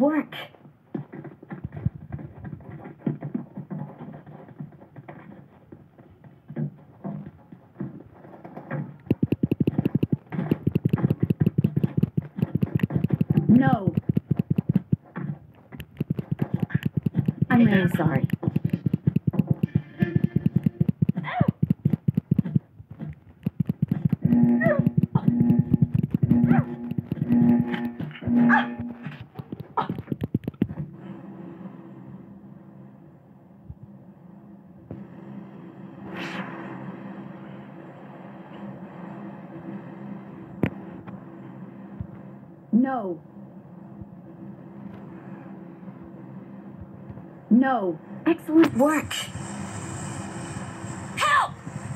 work. No. I'm really sorry. No. No. Excellent work. Help!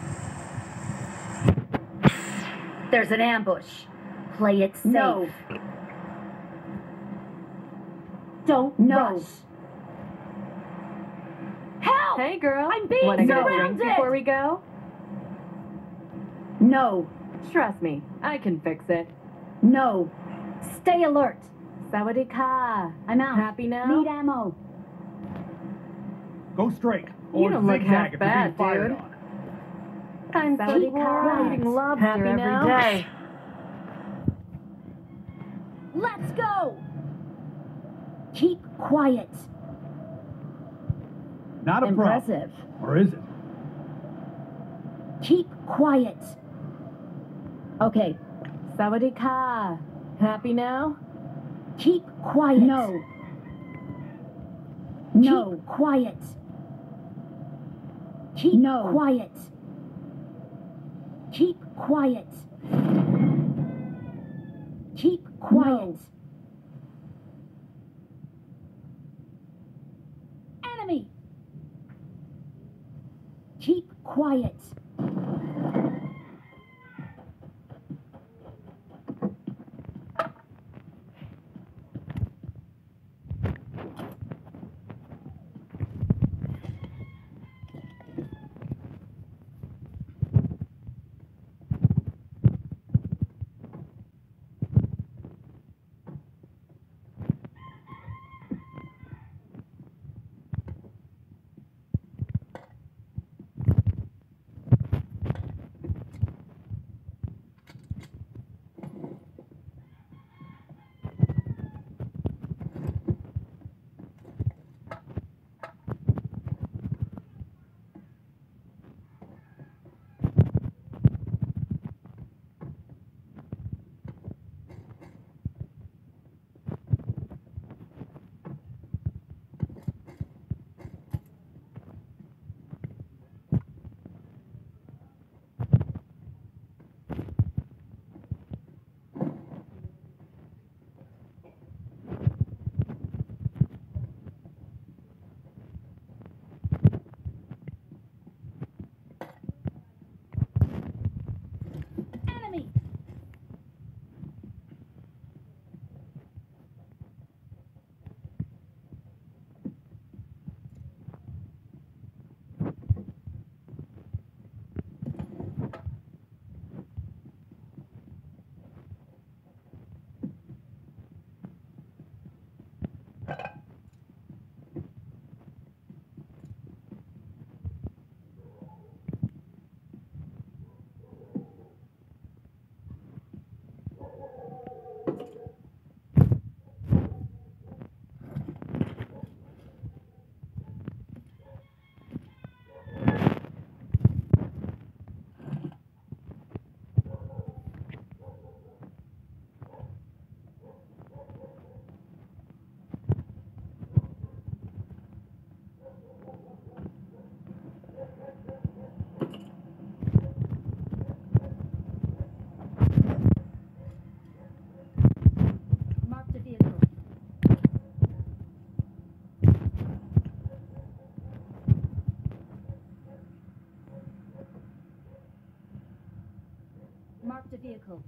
There's an ambush. Play it safe. No. Don't rush. Help! Hey, girl. I'm being Wanna get a drink surrounded! before we go? No. Trust me, I can fix it. No. Stay alert. Sawadee ka. I'm out. Happy now? Need ammo. Go straight. You Or don't look zigzag half if you're bad, being fired dude. on. I'm Sawadee so ka. eating lobster Happy every now? day. Let's go. Keep quiet. Not a Impressive. problem. Or is it? Keep quiet. Okay. Sawadee ka. Happy now? Keep quiet. No. No. Keep quiet. Keep quiet. Keep quiet. Keep quiet. Enemy. Keep quiet. Enemy. Mark the vehicle. Mark the vehicle.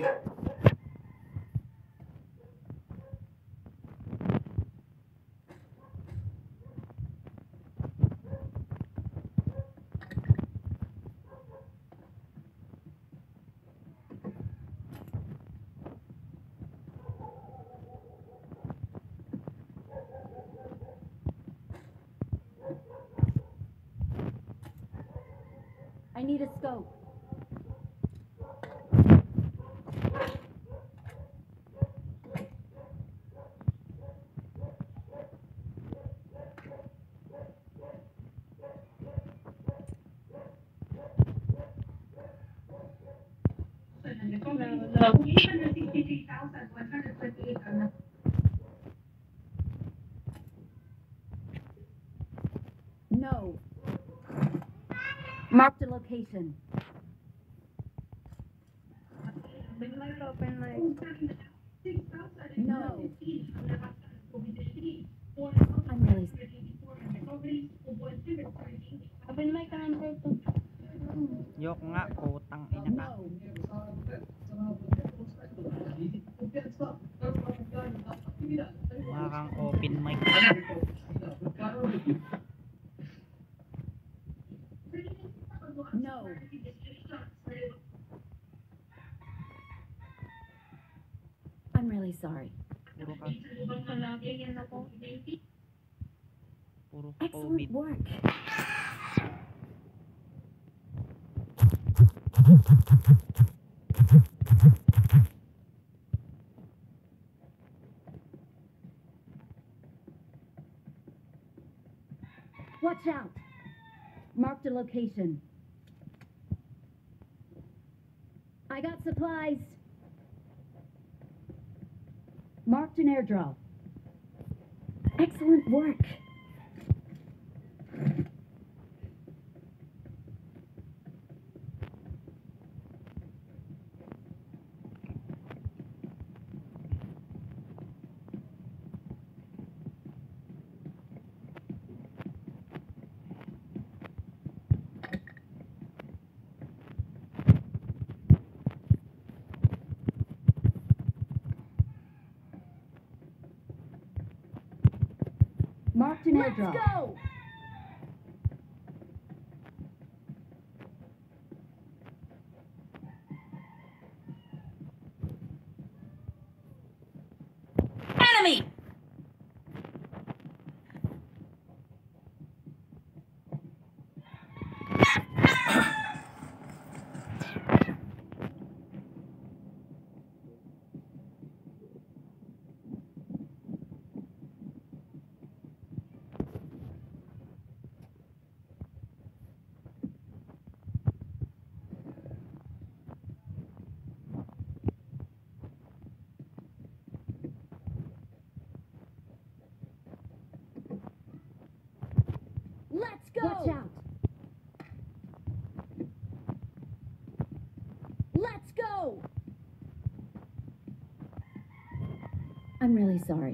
I need a scope. No. Mark the location. No. I'm really. Yok nga, putang ina ka. No. Mukha kang open mic. No. I'm really sorry. Puro ka. Puro COVID. Excellent work. Watch out. Mark the location. I got supplies. Marked an airdrop. Excellent work. Marked an airdrop. Let's go! Enemy! Let's go! Watch out! Let's go! I'm really sorry.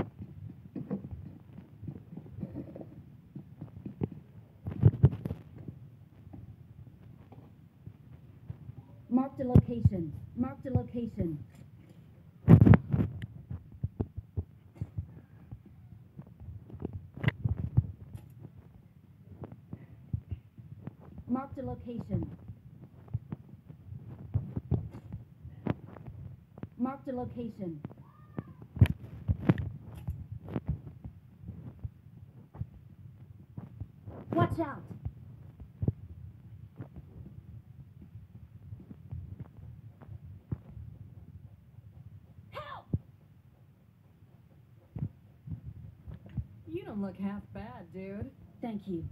Mark the location. Mark the location. Mark the location. Mark the location. Watch out! Help! You don't look half bad, dude. Thank you.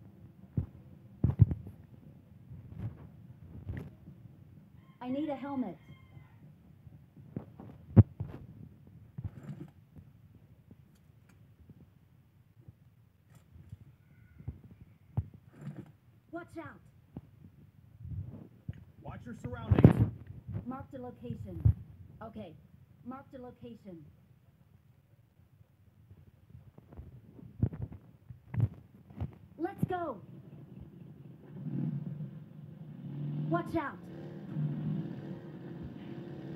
I need a helmet. Watch out! Watch your surroundings. Mark the location. Okay. Mark the location. Let's go! Watch out!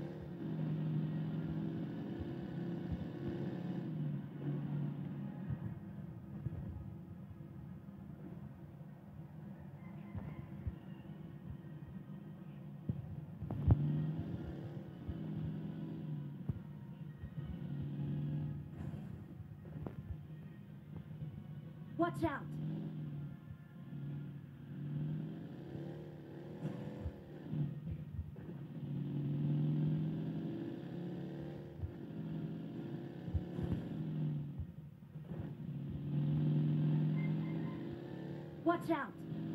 Watch out! Watch out!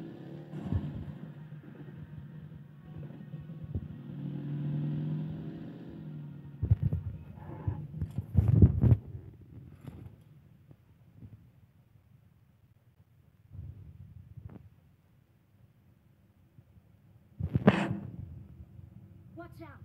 Watch out!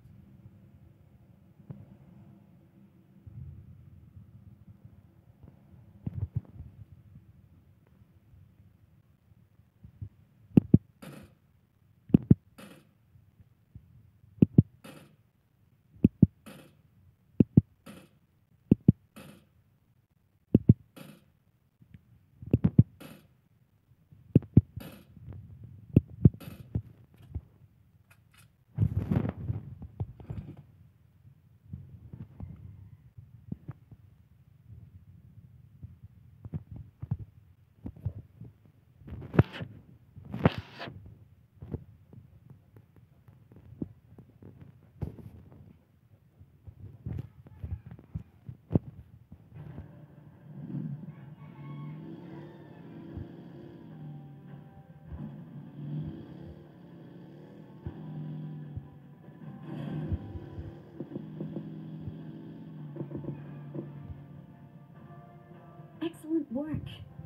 Excellent work.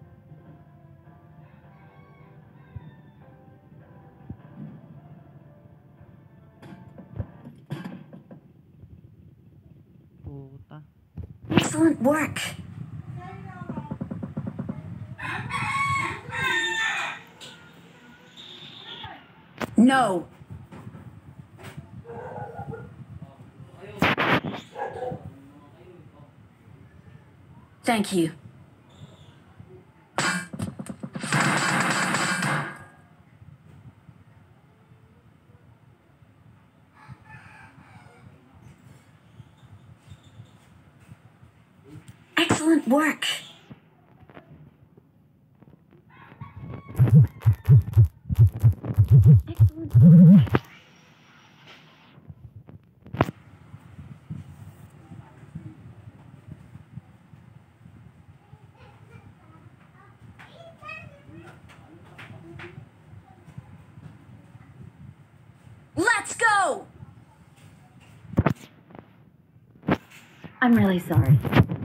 Puta. Excellent work. No. Thank you. Excellent work. Excellent work. Let's go! I'm really sorry.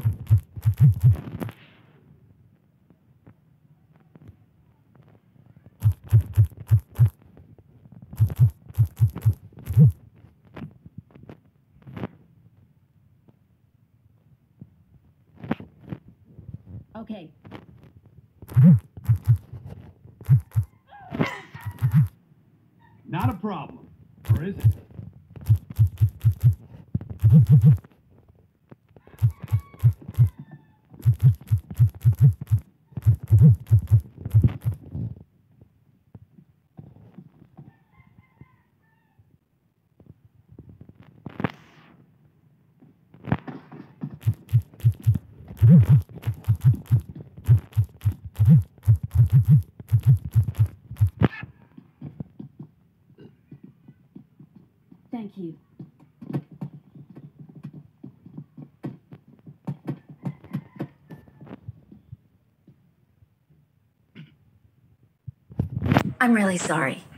Okay. Not a problem, or is it? Thank you. I'm really sorry.